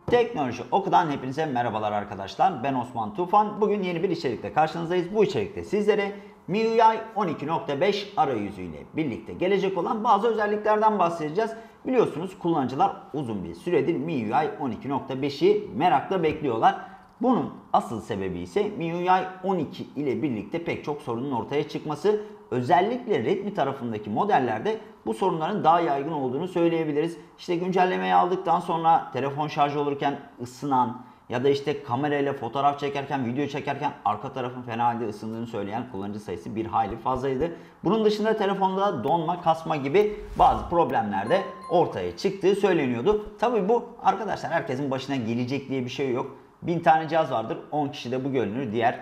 Teknoloji Oku'dan hepinize merhabalar arkadaşlar. Ben Osman Tufan. Bugün yeni bir içerikle karşınızdayız. Bu içerikte sizlere MIUI 12.5 arayüzüyle birlikte gelecek olan bazı özelliklerden bahsedeceğiz. Biliyorsunuz kullanıcılar uzun bir süredir MIUI 12.5'i merakla bekliyorlar. Bunun asıl sebebi ise MIUI 12 ile birlikte pek çok sorunun ortaya çıkması. Özellikle Redmi tarafındaki modellerde bu sorunların daha yaygın olduğunu söyleyebiliriz. İşte güncellemeyi aldıktan sonra telefon şarj olurken ısınan ya da işte kamerayla fotoğraf çekerken, video çekerken arka tarafın fena halde ısındığını söyleyen kullanıcı sayısı bir hayli fazlaydı. Bunun dışında telefonda donma, kasma gibi bazı problemler de ortaya çıktığı söyleniyordu. Tabii bu arkadaşlar herkesin başına gelecek diye bir şey yok. 1000 tane cihaz vardır, 10 kişide bu görünür, diğer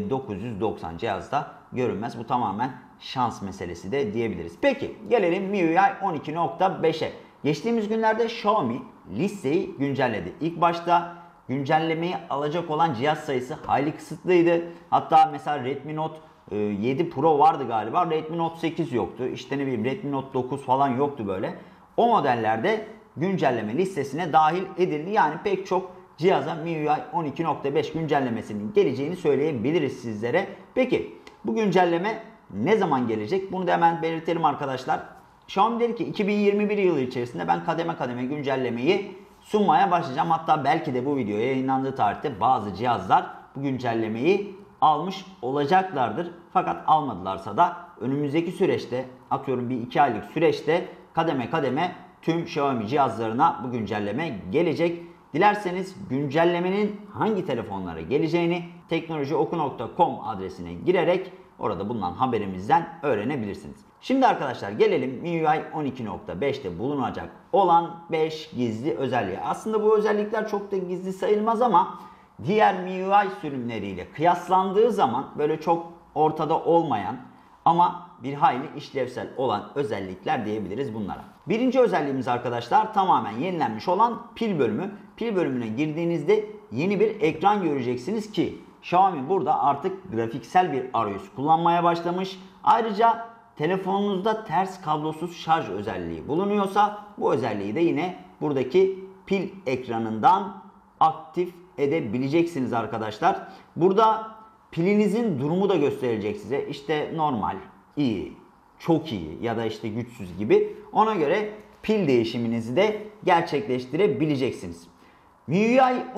990 cihazda görünmez. Bu tamamen şans meselesi de diyebiliriz. Peki gelelim MIUI 12.5'e. Geçtiğimiz günlerde Xiaomi listeyi güncelledi. İlk başta güncellemeyi alacak olan cihaz sayısı hayli kısıtlıydı. Hatta mesela Redmi Note 7 Pro vardı galiba. Redmi Note 8 yoktu. İşte ne bileyim Redmi Note 9 falan yoktu böyle. O modellerde güncelleme listesine dahil edildi. Yani pek çok cihaza MIUI 12.5 güncellemesinin geleceğini söyleyebiliriz sizlere. Peki bu güncelleme ne zaman gelecek? Bunu da hemen belirtelim arkadaşlar. Xiaomi dedi ki 2021 yılı içerisinde ben kademe kademe güncellemeyi sunmaya başlayacağım. Hatta belki de bu video yayınlandığı tarihte bazı cihazlar bu güncellemeyi almış olacaklardır. Fakat almadılarsa da önümüzdeki süreçte, atıyorum bir 2 aylık süreçte kademe kademe tüm Xiaomi cihazlarına bu güncelleme gelecek. Dilerseniz güncellemenin hangi telefonlara geleceğini teknolojioku.com adresine girerek orada bulunan haberimizden öğrenebilirsiniz. Şimdi arkadaşlar gelelim MIUI 12.5'te bulunacak olan 5 gizli özelliğe. Aslında bu özellikler çok da gizli sayılmaz ama diğer MIUI sürümleriyle kıyaslandığı zaman böyle çok ortada olmayan ama bir hayli işlevsel olan özellikler diyebiliriz bunlara. Birinci özelliğimiz arkadaşlar tamamen yenilenmiş olan pil bölümü. Pil bölümüne girdiğinizde yeni bir ekran göreceksiniz ki Xiaomi burada artık grafiksel bir arayüz kullanmaya başlamış. Ayrıca telefonunuzda ters kablosuz şarj özelliği bulunuyorsa bu özelliği de yine buradaki pil ekranından aktif edebileceksiniz arkadaşlar. Burada pilinizin durumu da gösterecek size. İşte normal, iyi, çok iyi ya da işte güçsüz gibi. Ona göre pil değişiminizi de gerçekleştirebileceksiniz. MIUI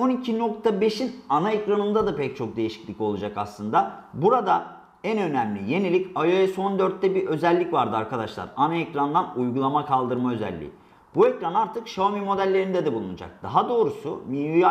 12.5'in ana ekranında da pek çok değişiklik olacak aslında. Burada en önemli yenilik iOS 14'te bir özellik vardı arkadaşlar. Ana ekrandan uygulama kaldırma özelliği. Bu ekran artık Xiaomi modellerinde de bulunacak. Daha doğrusu MIUI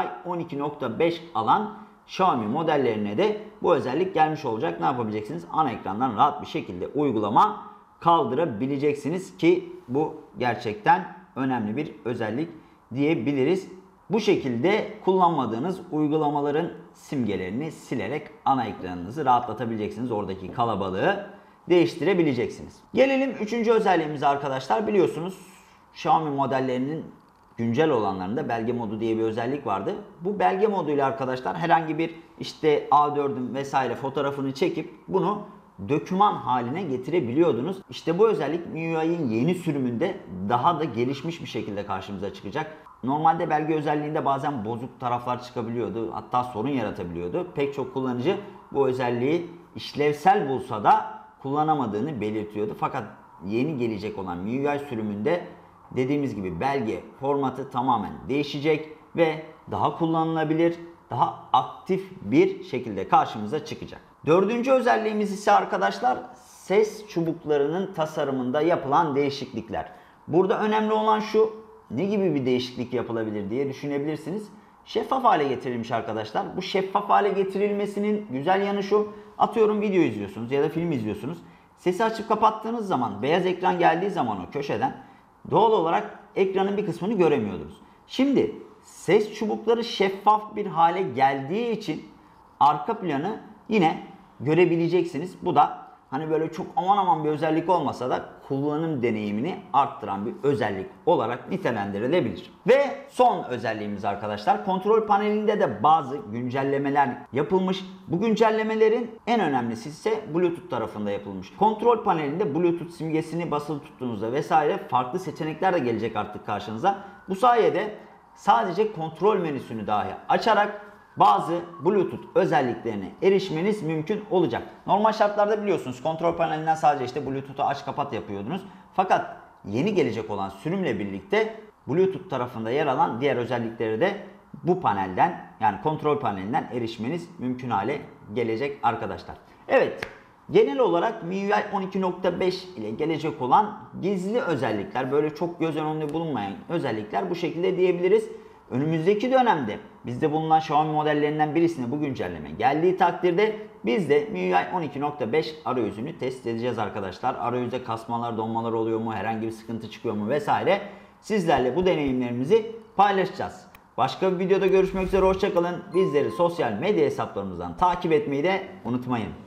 12.5 alan Xiaomi modellerine de bu özellik gelmiş olacak. Ne yapabileceksiniz? Ana ekrandan rahat bir şekilde uygulama kaldırabileceksiniz ki bu gerçekten önemli bir özellik diyebiliriz. Bu şekilde kullanmadığınız uygulamaların simgelerini silerek ana ekranınızı rahatlatabileceksiniz. Oradaki kalabalığı değiştirebileceksiniz. Gelelim 3. özelliğimize arkadaşlar. Biliyorsunuz Xiaomi modellerinin güncel olanlarında belge modu diye bir özellik vardı. Bu belge moduyla arkadaşlar herhangi bir işte A4'ün vesaire fotoğrafını çekip bunu doküman haline getirebiliyordunuz. İşte bu özellik MIUI'nin yeni sürümünde daha da gelişmiş bir şekilde karşımıza çıkacak. Normalde belge özelliğinde bazen bozuk taraflar çıkabiliyordu. Hatta sorun yaratabiliyordu. Pek çok kullanıcı bu özelliği işlevsel bulsa da kullanamadığını belirtiyordu. Fakat yeni gelecek olan MIUI sürümünde dediğimiz gibi belge formatı tamamen değişecek ve daha kullanılabilir, daha aktif bir şekilde karşımıza çıkacak. 4. özelliğimiz ise arkadaşlar ses çubuklarının tasarımında yapılan değişiklikler. Burada önemli olan şu, ne gibi bir değişiklik yapılabilir diye düşünebilirsiniz. Şeffaf hale getirilmiş arkadaşlar. Bu şeffaf hale getirilmesinin güzel yanı şu, atıyorum video izliyorsunuz ya da film izliyorsunuz. Sesi açıp kapattığınız zaman, beyaz ekran geldiği zaman o köşeden doğal olarak ekranın bir kısmını göremiyordunuz. Şimdi ses çubukları şeffaf bir hale geldiği için arka planı yine görebileceksiniz. Bu da hani böyle çok aman aman bir özellik olmasa da kullanım deneyimini arttıran bir özellik olarak nitelendirilebilir. Ve son özelliğimiz arkadaşlar, kontrol panelinde de bazı güncellemeler yapılmış. Bu güncellemelerin en önemlisi ise Bluetooth tarafında yapılmış. Kontrol panelinde Bluetooth simgesini basılı tuttuğunuzda vesaire farklı seçenekler de gelecek artık karşınıza. Bu sayede sadece kontrol menüsünü dahi açarak bazı Bluetooth özelliklerine erişmeniz mümkün olacak. Normal şartlarda biliyorsunuz kontrol panelinden sadece işte Bluetooth'u aç kapat yapıyordunuz. Fakat yeni gelecek olan sürümle birlikte Bluetooth tarafında yer alan diğer özellikleri de bu panelden, yani kontrol panelinden erişmeniz mümkün hale gelecek arkadaşlar. Evet, genel olarak MIUI 12.5 ile gelecek olan gizli özellikler, böyle çok göz önünde bulunmayan özellikler bu şekilde diyebiliriz. Önümüzdeki dönemde bizde bulunan Xiaomi modellerinden birisine bu güncelleme geldiği takdirde biz de MIUI 12.5 arayüzünü test edeceğiz arkadaşlar. Arayüzde kasmalar, donmalar oluyor mu, herhangi bir sıkıntı çıkıyor mu vesaire. Sizlerle bu deneyimlerimizi paylaşacağız. Başka bir videoda görüşmek üzere, hoşça kalın. Bizleri sosyal medya hesaplarımızdan takip etmeyi de unutmayın.